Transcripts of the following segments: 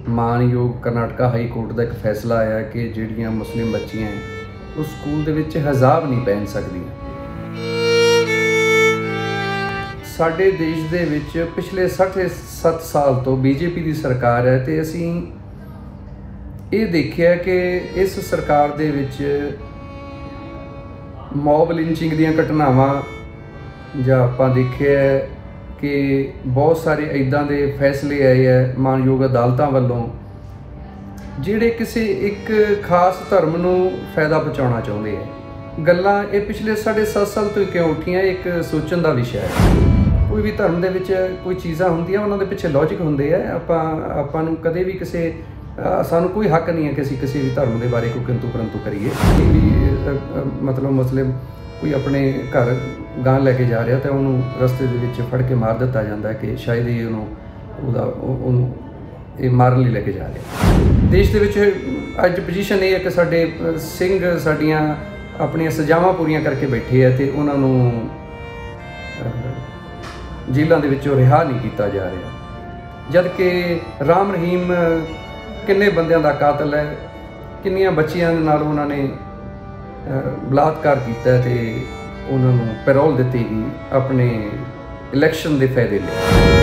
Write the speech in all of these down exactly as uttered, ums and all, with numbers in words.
ਮਾਣਯੋਗ Karnataka high court ਦਾ ਇੱਕ ਫੈਸਲਾ ਆਇਆ ਕਿ ਜਿਹੜੀਆਂ ਮੁਸਲਿਮ ਬੱਚੀਆਂ ਉਹ ਸਕੂਲ ਦੇ ਵਿੱਚ ਹਿਜਾਬ ਨਹੀਂ ਪਹਿਨ ਸਕਦੀਆਂ। ਸਾਡੇ ਦੇਸ਼ ਦੇ ਵਿੱਚ ਪਿਛਲੇ ਸਾਢੇ ਸੱਤ ਸਾਲ ਤੋਂ ਬੀਜੇਪੀ ਦੀ ਸਰਕਾਰ ਹੈ ਤੇ ਅਸੀਂ ਇਹ ਦੇਖਿਆ ਕਿ ਇਸ ਸਰਕਾਰ ਦੇ ਵਿੱਚ ਮੌਬ ਲਿੰਚਿੰਗ ਦੀਆਂ ਘਟਨਾਵਾਂ ਜਾਂ ਆਪਾਂ ਦੇਖਿਆ कि बहुत सारे इदां दे फैसले आए है मानयोग अदालतां वल्लों जिहड़े किसी एक खास धर्म नूं फायदा पहुँचाउणा चाहुंदे है। गल्लां ये पिछले साढ़े सत्त साल तो क्यों उठियां, एक सोचण दा विषय है। कोई भी धर्म दे विच कोई चीज़ां हुंदियां उन्हां दे पिछे लॉजिक हुंदे है। आपां आपां नूं कदे भी किसी सानूं कोई हक नहीं है कि असीं किसी भी धर्म के बारे कोई किंतु परंतु करिए। भी मतलब मुस्लिम कोई अपने घर गां लैके जा रहा तो उन्होंने रस्ते के फड़ के मार दिता जाता है कि शायद ही उन्होंने ये मारन लिए लैके जा रहे। देश के अज पोजीशन ये है कि साडे सिंह साडियां अपनियां सजावां पूरियां करके बैठे है तो उन्होंने जेलों के विचों रिहा नहीं किया जा रहा, जबकि राम रहीम किन्ने बंदियां दा कातल है, किन्नियां बच्चियां नाल उन्होंने बलात्कार किया तो उन्होंने पैरोल दी गई अपने इलैक्शन के फायदे लिए।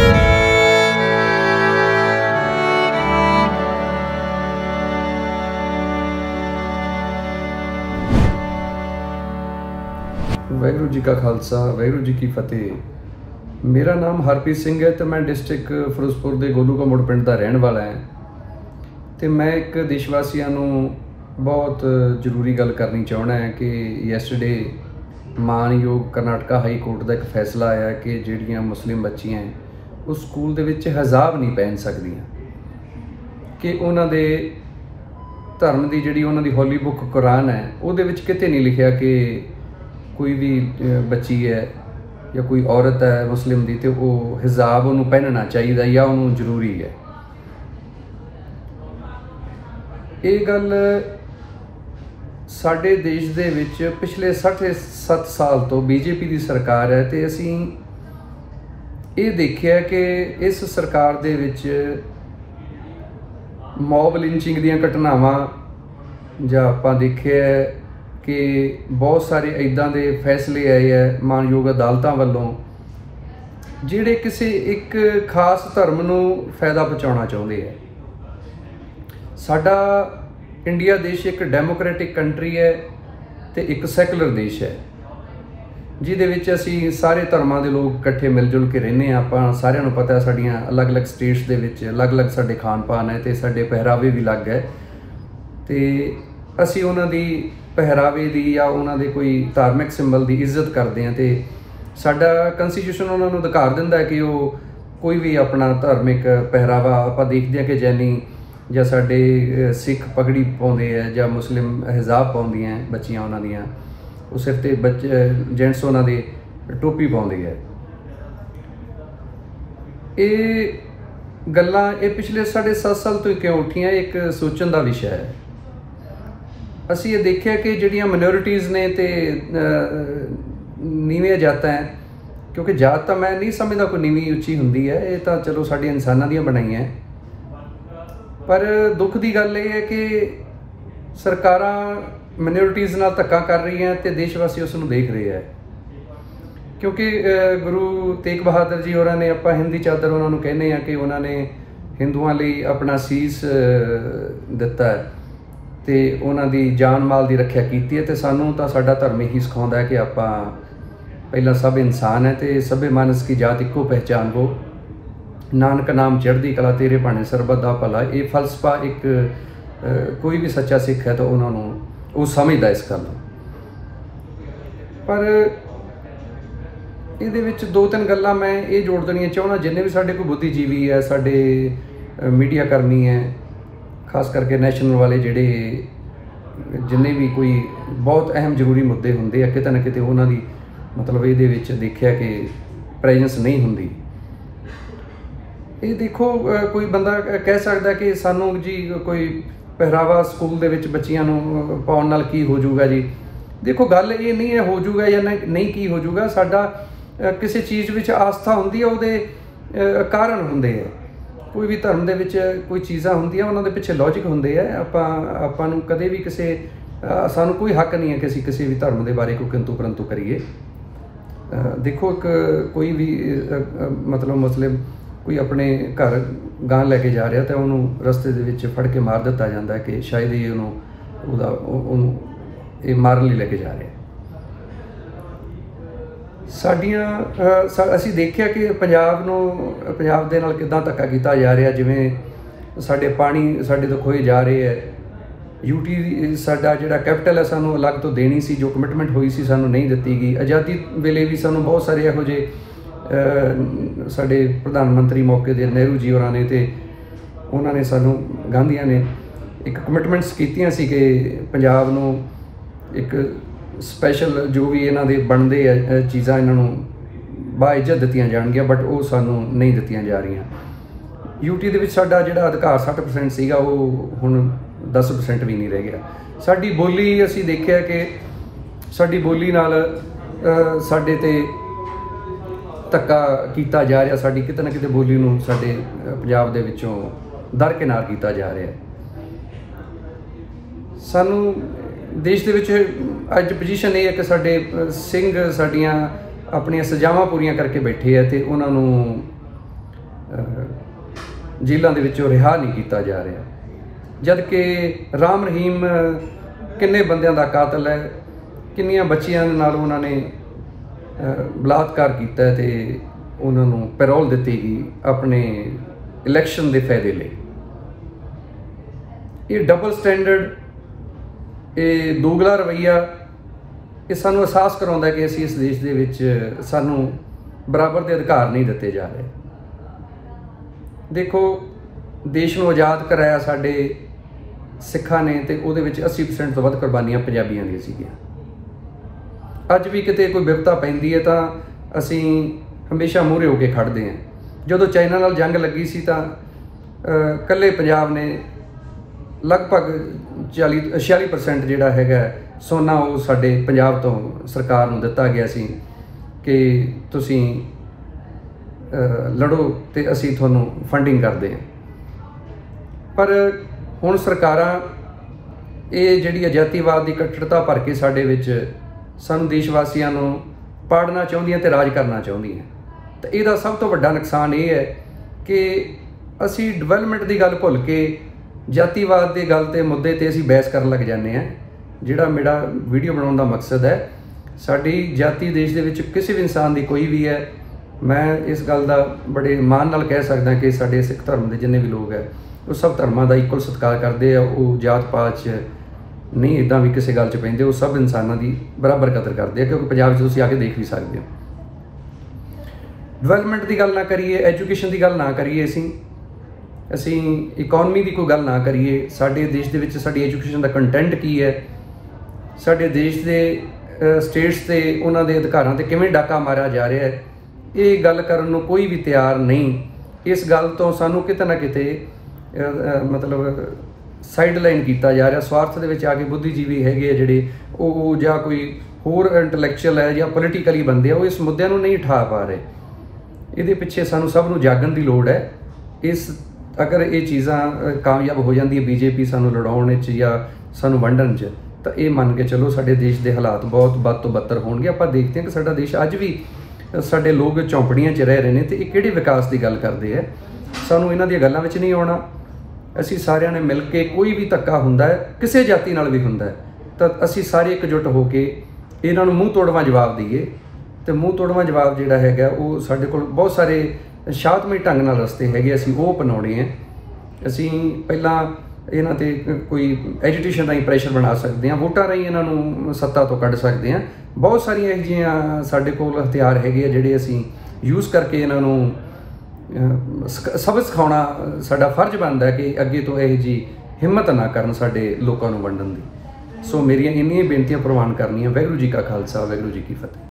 वाहिगुरू जी का खालसा, वाहिगुरू जी की फतेह। मेरा नाम हरप्रीत सिंह है तो मैं डिस्ट्रिक्ट फिरोजपुर के गोलू का मुड़ पिंड का रहने वाला है। तो मैं एक देशवासियों को बहुत जरूरी गल करनी चाहना है कि यैसटरडे मानयोग करनाटका हाई कोर्ट का एक फैसला आया कि ਜਿਹੜੀਆਂ मुस्लिम बच्चियां हैं वो स्कूल ਦੇ ਵਿੱਚ ਹਿਜਾਬ नहीं पहन ਸਕਦੀਆਂ कि ਉਹਨਾਂ ਦੇ ਧਰਮ ਦੀ ਜਿਹੜੀ ਉਹਨਾਂ ਦੀ ਹੋਲੀ बुक कुरान है ਉਹਦੇ ਵਿੱਚ ਕਿਤੇ नहीं लिखा कि कोई भी बच्ची है या कोई औरत है मुस्लिम दी तो वो हिजाब ਉਹਨੂੰ पहनना चाहिए या ਉਹਨੂੰ ਜ਼ਰੂਰੀ है। ਇਹ ਗੱਲ साडे देश दे विच पिछले साढ़े सत्त साल तो बीजेपी की सरकार है तो असी ये देखिया कि इस सरकार दे विच मॉब लिंचिंग दीयां घटनावां जां आपां देखिया कि बहुत सारे इदां दे फैसले आए है मानयोग अदालतां वल्लों जिहड़े किसी एक खास धर्म नूं फायदा पहुँचाउणा चाहुंदे है। साडा इंडिया देश एक डेमोक्रेटिक कंट्री है तो एक सैकुलर देश है जिहदे विच असी सारे धर्मां दे लोग इकट्ठे मिल जुल के रहने। आपां सारिआं नूं पता है साडियां अलग अलग स्टेट्स दे विच अलग अलग साडे खान पान है तो साडे पहरावे भी अलग है तो असी उन्हां दी पहरावे दी या उन्हां दे कोई धार्मिक सिंबल की इज्जत करते हैं तो साडा कंस्टिट्यूशन उन्हां नूं अधिकार दिंदा है कि वो कोई भी अपना धार्मिक पहरावा आपां देखदे हैं कि जैनी ਜਾਂ ਸਾਡੇ सिख पगड़ी पाउंदे है ਜਾਂ मुस्लिम हिजाब पाउंदियां बच्चियां उन्हां दियां ਉਹ सिर ते बच्चे जेंट्स उन्हां दे टोपी पाउंदे है। ये गल्लां ये पिछले साढ़े सत्त साल तो क्यों उठियां, एक सोचण दा विषय है। असीं ये देखिया कि जिहड़ियां माइनॉरिटीज़ ने ते नीवीं जातां हैं, क्योंकि जात तां मैं नहीं समझदा कोई नीवीं उच्ची हुंदी है, ये तां चलो साडी इंसानां दियां बनाईआं। पर दुख की गल यह है कि सरकारां माइनॉरिटीज़ नाल धक्का कर रही हैं तो देशवासी उसनूं देख रहे हैं। क्योंकि गुरु तेग बहादुर जी होरां ने आपां हिंदी चादर उन्होंने कहने हैं कि उन्होंने हिंदुआं लई अपना सीस दिता है तो उन्हां दी जान माल की रखिया की है। तो सानूं तां साडा धर्म यही सिखाउंदा है कि आपां पहला सब इंसान है तो सभे मानस की जात इक्को पहचान वो, नानक नाम चढ़दी कला तेरे भाणे सरबत दा भला। ये फलसफा एक आ, कोई भी सच्चा सिख है तो उन्होंने वो समझदा इस गल। पर ये दो तीन गल्लां मैं ये जोड़ देनियां चाहुंदा, जिन्ने भी साडे कोई बुद्धिजीवी है, साडे मीडिया कर्मी है, खास करके नैशनल वाले जिहड़े जिन्ने भी कोई बहुत अहम जरूरी मुद्दे हुंदे आ किते ना किते उन्हां दी मतलब इहदे विच देखिया कि प्रेजेंस नहीं हुंदी। ये देखो कोई बंदा कह सकता कि सानू जी कोई पहरावा स्कूल दे विच बच्चियां नूं पाउण नाल की हो जाऊगा जी। देखो गल ये नहीं है हो जाऊगा या नहीं की हो जाऊगा, साडा किसी चीज़ विच आस्था हुंदी है उहदे कारण हुंदे है। ਕੋਈ ਵੀ ਧਰਮ ਦੇ ਵਿੱਚ ਕੋਈ ਚੀਜ਼ਾਂ ਹੁੰਦੀਆਂ ਉਹਨਾਂ ਦੇ ਪਿੱਛੇ ਲੌਜਿਕ ਹੁੰਦੇ ਆ। ਆਪਾਂ ਆਪਾਂ ਨੂੰ ਕਦੇ ਵੀ ਕਿਸੇ ਸਾਨੂੰ ਕੋਈ ਹੱਕ ਨਹੀਂ ਹੈ ਕਿ ਅਸੀਂ ਕਿਸੇ ਵੀ ਧਰਮ ਦੇ ਬਾਰੇ ਕੋਈ ਕਿੰਤੂ ਪਰੰਤੂ ਕਰੀਏ। ਦੇਖੋ ਇੱਕ ਕੋਈ ਵੀ ਮਤਲਬ ਮੁਸਲਿਮ ਕੋਈ ਆਪਣੇ ਘਰ ਗਾਂ ਲੈ ਕੇ ਜਾ ਰਿਹਾ ਤਾਂ ਉਹਨੂੰ ਰਸਤੇ ਦੇ ਵਿੱਚ ਫੜ ਕੇ ਮਾਰ ਦਿੱਤਾ ਜਾਂਦਾ ਕਿ ਸ਼ਾਇਦ ਇਹ ਉਹਨੂੰ ਉਹਦਾ ਉਹਨੂੰ ਇਹ ਮਾਰਨ ਲਈ ਲੈ ਕੇ ਜਾ ਰਿਹਾ। ਸਾਡੀਆਂ ਅਸੀਂ ਦੇਖਿਆ ਕਿ ਪੰਜਾਬ ਨੂੰ ਪੰਜਾਬ ਦੇ ਨਾਲ ਕਿੱਦਾਂ ਧੱਕਾ ਕੀਤਾ ਜਾ ਰਿਹਾ। ਜਿਵੇਂ ਸਾਡੇ ਪਾਣੀ ਸਾਡੇ ਤੋਂ ਖੋਏ ਜਾ ਰਹੇ ਹੈ। ਯੂਟੀ ਸਾਡਾ ਜਿਹੜਾ ਕੈਪੀਟਲ ਹੈ ਸਾਨੂੰ ਅਲੱਗ ਤੋਂ ਦੇਣੀ ਸੀ, ਜੋ ਕਮਿਟਮੈਂਟ ਹੋਈ ਸੀ ਸਾਨੂੰ ਨਹੀਂ ਦਿੱਤੀ ਗਈ। ਆਜ਼ਾਦੀ ਵੇਲੇ ਵੀ ਸਾਨੂੰ ਬਹੁਤ ਸਾਰੇ ਇਹੋ ਜਿਹੇ ਸਾਡੇ ਪ੍ਰਧਾਨ ਮੰਤਰੀ ਮੌਕੇ ਦੇ ਨਹਿਰੂ ਜੀ ਹੋਰਾਂ ਨੇ ਤੇ ਉਹਨਾਂ ਨੇ ਸਾਨੂੰ ਗਾਂਧੀਆਂ ਨੇ ਇੱਕ ਕਮਿਟਮੈਂਟਸ ਕੀਤੀਆਂ ਸੀ ਕਿ ਪੰਜਾਬ ਨੂੰ ਇੱਕ ਸਪੈਸ਼ਲ ਜੋ ਵੀ ਇਹਨਾਂ ਦੇ ਬਣਦੇ ਆ ਚੀਜ਼ਾਂ ਇਹਨਾਂ ਨੂੰ ਬਾਇਜ਼ਤ ਦਿੱਤੀਆਂ ਜਾਣਗੀਆਂ, ਬਟ ਉਹ ਸਾਨੂੰ ਨਹੀਂ ਦਿੱਤੀਆਂ ਜਾ ਰਹੀਆਂ। ਯੂਟੀ ਦੇ ਵਿੱਚ ਸਾਡਾ ਜਿਹੜਾ ਅਧਿਕਾਰ ਸੱਠ ਪਰਸੈਂਟ ਸੀਗਾ ਉਹ ਹੁਣ ਦਸ ਪਰਸੈਂਟ ਵੀ ਨਹੀਂ ਰਹਿ ਗਿਆ। ਸਾਡੀ ਬੋਲੀ ਅਸੀਂ ਦੇਖਿਆ ਕਿ ਸਾਡੀ ਬੋਲੀ ਨਾਲ ਸਾਡੇ 'ਤੇ ਧੱਕਾ ਕੀਤਾ ਜਾ ਰਿਹਾ। ਸਾਡੀ ਕਿਤੇ ਨਾ ਕਿਤੇ ਬੋਲੀ ਨੂੰ ਸਾਡੇ ਪੰਜਾਬ ਦੇ ਵਿੱਚੋਂ ਦਰਕਿਨਾਰ ਕੀਤਾ ਜਾ ਰਿਹਾ। ਸਾਨੂੰ ਦੇਸ਼ ਦੇ ਵਿੱਚ ਅੱਜ ਪੋਜੀਸ਼ਨ ਇਹ ਹੈ ਕਿ ਸਾਡੇ ਸਿੰਘ ਸਾਡੀਆਂ ਆਪਣੀਆਂ ਸਜ਼ਾਵਾਂ ਪੂਰੀਆਂ ਕਰਕੇ ਬੈਠੇ ਆ ਅਤੇ ਉਹਨਾਂ ਨੂੰ ਜੇਲ੍ਹਾਂ ਦੇ ਵਿੱਚੋਂ ਰਿਹਾ ਨਹੀਂ ਕੀਤਾ ਜਾ ਰਿਹਾ। ਜਦ ਕਿ ਰਾਮ ਰਹੀਮ ਕਿੰਨੇ ਬੰਦਿਆਂ ਦਾ ਕਾਤਲ ਹੈ, ਕਿੰਨੀਆਂ ਬੱਚੀਆਂ ਨਾਲ ਉਹਨਾਂ ਨੇ ਬਲਾਤਕਾਰ ਕੀਤਾ ਅਤੇ ਉਹਨਾਂ ਨੂੰ ਪੈਰੋਲ ਦਿੱਤੀ ਗਈ ਆਪਣੇ ਇਲੈਕਸ਼ਨ ਦੇ ਫਾਇਦੇ ਲਈ। ਇਹ ਡਬਲ ਸਟੈਂਡਰਡ, ਇਹ ਦੋਗਲਾ ਰਵੱਈਆ, ਇਹ ਸਾਨੂੰ ਅਹਿਸਾਸ ਕਰਾਉਂਦਾ ਕਿ ਅਸੀਂ ਇਸ ਦੇਸ਼ ਦੇ ਵਿੱਚ ਸਾਨੂੰ ਬਰਾਬਰ ਦੇ ਅਧਿਕਾਰ ਨਹੀਂ ਦਿੱਤੇ ਜਾ ਰਹੇ। ਦੇਖੋ ਦੇਸ਼ ਨੂੰ ਆਜ਼ਾਦ ਕਰਾਇਆ ਸਾਡੇ ਸਿੱਖਾਂ ਨੇ ਅਤੇ ਉਹਦੇ ਵਿੱਚ ਅੱਸੀ ਪਰਸੈਂਟ ਤੋਂ ਵੱਧ ਕੁਰਬਾਨੀਆਂ ਪੰਜਾਬੀਆਂ ਦੀਆਂ ਸੀਗੀਆਂ। ਅੱਜ ਵੀ ਕਿਤੇ ਕੋਈ ਵਿਪਤਾ ਪੈਂਦੀ ਹੈ ਤਾਂ ਅਸੀਂ ਹਮੇਸ਼ਾ ਮੂਹਰੇ ਹੋ ਕੇ ਖੜ੍ਹਦੇ ਹਾਂ। ਜਦੋਂ ਚਾਈਨਾ ਨਾਲ ਜੰਗ ਲੱਗੀ ਸੀ ਤਾਂ ਇਕੱਲੇ ਪੰਜਾਬ ਨੇ ਲਗਭਗ ਚਾਲੀ ਛਿਆਲੀ ਪਰਸੈਂਟ ਜਿਹੜਾ ਹੈਗਾ ਸੋਨਾ ਉਹ ਸਾਡੇ ਪੰਜਾਬ ਤੋਂ ਸਰਕਾਰ ਨੂੰ ਦਿੱਤਾ ਗਿਆ ਸੀ ਕਿ ਤੁਸੀਂ ਲੜੋ ਅਤੇ ਅਸੀਂ ਤੁਹਾਨੂੰ ਫੰਡਿੰਗ ਕਰਦੇ ਹਾਂ। ਪਰ ਹੁਣ ਸਰਕਾਰਾਂ ਇਹ ਜਿਹੜੀ ਆਜ਼ਾਦੀਵਾਦ ਦੀ ਕੱਟੜਤਾ ਭਰ ਕੇ ਸਾਡੇ ਵਿੱਚ ਸਾਨੂੰ ਦੇਸ਼ ਵਾਸੀਆਂ ਨੂੰ ਪਾੜਨਾ ਚਾਹੁੰਦੀਆਂ ਅਤੇ ਰਾਜ ਕਰਨਾ ਚਾਹੁੰਦੀਆਂ। ਤਾਂ ਇਹਦਾ ਸਭ ਤੋਂ ਵੱਡਾ ਨੁਕਸਾਨ ਇਹ ਹੈ ਕਿ ਅਸੀਂ ਡਿਵੈਲਪਮੈਂਟ ਦੀ ਗੱਲ ਭੁੱਲ ਕੇ ਜਾਤੀਵਾਦ ਦੇ ਗੱਲ 'ਤੇ ਮੁੱਦੇ 'ਤੇ ਅਸੀਂ ਬਹਿਸ ਕਰਨ ਲੱਗ ਜਾਂਦੇ ਹਾਂ। ਜਿਹੜਾ ਮੇਰਾ ਵੀਡੀਓ ਬਣਾਉਣ ਦਾ ਮਕਸਦ ਹੈ, ਸਾਡੀ ਜਾਤੀ ਦੇਸ਼ ਦੇ ਵਿੱਚ ਕਿਸੇ ਵੀ ਇਨਸਾਨ ਦੀ ਕੋਈ ਵੀ ਹੈ, ਮੈਂ ਇਸ ਗੱਲ ਦਾ ਬੜੇ ਮਾਣ ਨਾਲ ਕਹਿ ਸਕਦਾ ਕਿ ਸਾਡੇ ਸਿੱਖ ਧਰਮ ਦੇ ਜਿੰਨੇ ਵੀ ਲੋਕ ਹੈ ਉਹ ਸਭ ਧਰਮਾਂ ਦਾ ਇਕੁਅਲ ਸਤਿਕਾਰ ਕਰਦੇ ਆ। ਉਹ ਜਾਤ ਪਾਤ 'ਚ ਨਹੀਂ ਇੱਦਾਂ ਵੀ ਕਿਸੇ ਗੱਲ 'ਚ ਪੈਂਦੇ, ਉਹ ਸਭ ਇਨਸਾਨਾਂ ਦੀ ਬਰਾਬਰ ਕਦਰ ਕਰਦੇ ਆ। ਕਿਉਂਕਿ ਪੰਜਾਬ 'ਚ ਤੁਸੀਂ ਆ ਕੇ ਦੇਖ ਵੀ ਸਕਦੇ ਹੋ। ਡਿਵੈਲਪਮੈਂਟ ਦੀ ਗੱਲ ਨਾ ਕਰੀਏ, ਐਜੂਕੇਸ਼ਨ ਦੀ ਗੱਲ ਨਾ ਕਰੀਏ, ਅਸੀਂ ਅਸੀਂ ਇਕੋਨਮੀ ਦੀ ਕੋਈ ਗੱਲ ਨਾ ਕਰੀਏ, ਸਾਡੇ ਦੇਸ਼ ਦੇ ਵਿੱਚ ਸਾਡੀ ਐਜੂਕੇਸ਼ਨ ਦਾ ਕੰਟੈਂਟ ਕੀ ਹੈ, ਸਾਡੇ ਦੇਸ਼ ਦੇ ਸਟੇਟਸ 'ਤੇ ਉਹਨਾਂ ਦੇ ਅਧਿਕਾਰਾਂ 'ਤੇ ਕਿਵੇਂ ਡਾਕਾ ਮਾਰਿਆ ਜਾ ਰਿਹਾ ਹੈ, ਇਹ ਗੱਲ ਕਰਨ ਨੂੰ ਕੋਈ ਵੀ ਤਿਆਰ ਨਹੀਂ। ਇਸ ਗੱਲ ਤੋਂ ਸਾਨੂੰ ਕਿਤੇ ਨਾ ਕਿਤੇ ਮਤਲਬ ਸਾਈਡ ਲਾਈਨ ਕੀਤਾ ਜਾ ਰਿਹਾ। ਸਵਾਰਥ ਦੇ ਵਿੱਚ ਆ ਕੇ ਬੁੱਧੀਜੀਵੀ ਹੈਗੇ ਆ ਜਿਹੜੇ ਉਹ ਜਾਂ ਕੋਈ ਹੋਰ ਇੰਟਲੈਕਚੁਅਲ ਹੈ ਜਾਂ ਪੋਲੀਟੀਕਲੀ ਬੰਦੇ ਆ, ਉਹ ਇਸ ਮੁੱਦਿਆਂ ਨੂੰ ਨਹੀਂ ਉਠਾ ਪਾ ਰਹੇ। ਇਹਦੇ ਪਿੱਛੇ ਸਾਨੂੰ ਸਭ ਨੂੰ ਜਾਗਣ ਦੀ ਲੋੜ ਹੈ। ਇਸ ਅਗਰ ਇਹ ਚੀਜ਼ਾਂ ਕਾਮਯਾਬ ਹੋ ਜਾਂਦੀ ਹੈ ਬੀਜੇਪੀ ਸਾਨੂੰ ਲੜਾਉਣ ਵਿੱਚ ਜਾਂ ਸਾਨੂੰ ਵੰਡਣ 'ਚ, ਤਾਂ ਇਹ ਮੰਨ ਕੇ ਚਲੋ ਸਾਡੇ ਦੇਸ਼ ਦੇ ਹਾਲਾਤ ਬਹੁਤ ਵੱਧ ਤੋਂ ਬੱਤਰ ਹੋਣਗੇ। ਆਪਾਂ ਦੇਖਦੇ ਹਾਂ ਕਿ ਸਾਡਾ ਦੇਸ਼ ਅੱਜ ਵੀ ਸਾਡੇ ਲੋਕ ਝੌਂਪੜੀਆਂ 'ਚ ਰਹਿ ਰਹੇ ਨੇ ਅਤੇ ਇਹ ਕਿਹੜੇ ਵਿਕਾਸ ਦੀ ਗੱਲ ਕਰਦੇ ਹੈ। ਸਾਨੂੰ ਇਹਨਾਂ ਦੀਆਂ ਗੱਲਾਂ ਵਿੱਚ ਨਹੀਂ ਆਉਣਾ। ਅਸੀਂ ਸਾਰਿਆਂ ਨੇ ਮਿਲ ਕੇ, ਕੋਈ ਵੀ ਧੱਕਾ ਹੁੰਦਾ ਹੈ ਕਿਸੇ ਜਾਤੀ ਨਾਲ ਵੀ ਹੁੰਦਾ ਹੈ, ਤਾਂ ਅਸੀਂ ਸਾਰੇ ਇਕਜੁੱਟ ਹੋ ਕੇ ਇਹਨਾਂ ਨੂੰ ਮੂੰਹ ਤੋੜਵਾਂ ਜਵਾਬ ਦਈਏ। ਅਤੇ ਮੂੰਹ ਤੋੜਵਾਂ ਜਵਾਬ ਜਿਹੜਾ ਹੈਗਾ ਉਹ ਸਾਡੇ ਕੋਲ ਬਹੁਤ ਸਾਰੇ ਸ਼ਾਂਤਮਈ ਢੰਗ ਨਾਲ ਰਸਤੇ ਹੈਗੇ, ਅਸੀਂ ਉਹ ਅਪਣਾਉਣੇ ਹੈ। ਅਸੀਂ ਪਹਿਲਾਂ ਇਹਨਾਂ 'ਤੇ ਕੋਈ ਐਜੂਟੇਸ਼ਨ ਰਾਹੀਂ ਪ੍ਰੈਸ਼ਰ ਬਣਾ ਸਕਦੇ ਹਾਂ, ਵੋਟਾਂ ਰਾਹੀਂ ਇਹਨਾਂ ਨੂੰ ਸੱਤਾ ਤੋਂ ਕੱਢ ਸਕਦੇ ਹਾਂ। ਬਹੁਤ ਸਾਰੀਆਂ ਇਹੋ ਜਿਹੀਆਂ ਸਾਡੇ ਕੋਲ ਹਥਿਆਰ ਹੈਗੇ ਆ ਜਿਹੜੇ ਅਸੀਂ ਯੂਜ਼ ਕਰਕੇ ਇਹਨਾਂ ਨੂੰ ਸਬਕ ਸਿਖਾਉਣਾ ਸਾਡਾ ਫਰਜ਼ ਬਣਦਾ ਕਿ ਅੱਗੇ ਤੋਂ ਇਹੋ ਜਿਹੀ ਹਿੰਮਤ ਨਾ ਕਰਨ ਸਾਡੇ ਲੋਕਾਂ ਨੂੰ ਵੰਡਣ ਦੀ। ਸੋ ਮੇਰੀਆਂ ਇੰਨੀਆਂ ਬੇਨਤੀਆਂ ਪ੍ਰਵਾਨ ਕਰਨੀਆਂ। ਵਾਹਿਗੁਰੂ ਜੀ ਕਾ ਖਾਲਸਾ, ਵਾਹਿਗੁਰੂ ਜੀ ਕੀ ਫਤਿਹ।